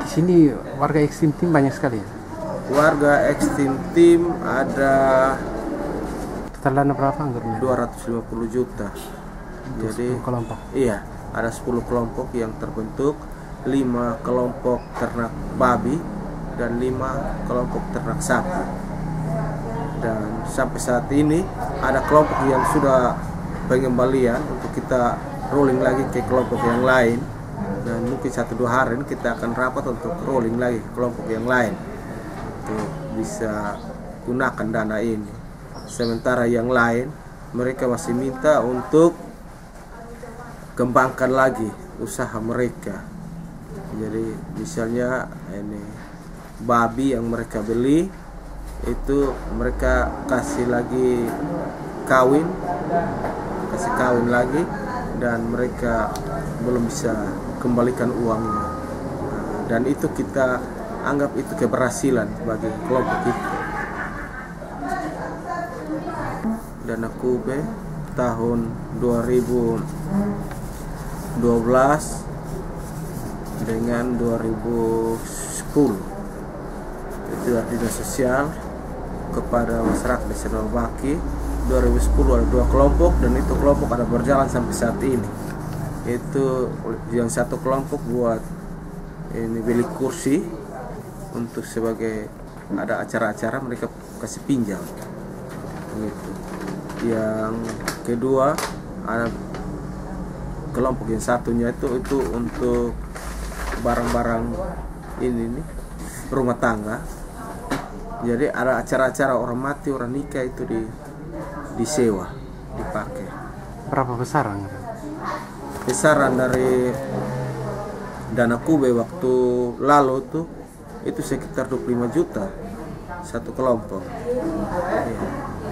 Di sini warga ekstrim tim banyak sekali ya? Warga ekstrim tim ada Total dana berapa anggarannya? 250 juta. Jadi kelompok. iya, ada 10 kelompok yang terbentuk, 5 kelompok ternak babi dan 5 kelompok ternak sapi. Dan sampai saat ini ada kelompok yang sudah pengembalian untuk kita rolling lagi ke kelompok yang lain. Dan mungkin 1-2 hari ini kita akan rapat untuk rolling lagi ke kelompok yang lain untuk bisa gunakan dana ini. Sementara yang lain mereka masih minta untuk kembangkan lagi usaha mereka. Jadi misalnya ini babi yang mereka beli itu mereka kasih lagi kasih kawin lagi, dan mereka belum bisa kembalikan uangnya. Dan itu kita anggap itu keberhasilan bagi kelompok itu. Dana Kube tahun 2012 dengan 2010 itu dinas sosial kepada masyarakat desa Baki. 2010 ada 2 kelompok, dan itu kelompok ada berjalan sampai saat ini. Itu yang satu kelompok buat ini beli kursi untuk sebagai ada acara-acara mereka kasih pinjam gitu. Yang kedua ada kelompok yang satunya itu untuk barang-barang ini nih rumah tangga. Jadi ada acara-acara orang mati, orang nikah itu disewa, dipakai. Berapa besaran? Besaran dari dana Kube waktu lalu tuh itu sekitar 25 juta satu kelompok. Iya.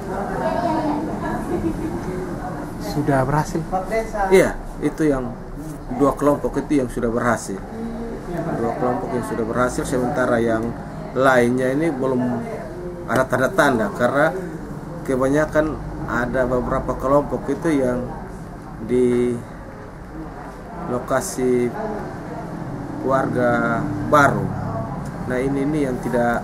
Sudah berhasil? Iya, itu yang 2 kelompok itu yang sudah berhasil. 2 kelompok yang sudah berhasil, sementara yang lainnya ini belum ada tanda-tanda karena kebanyakan ada beberapa kelompok itu yang di lokasi warga baru. Nah ini yang tidak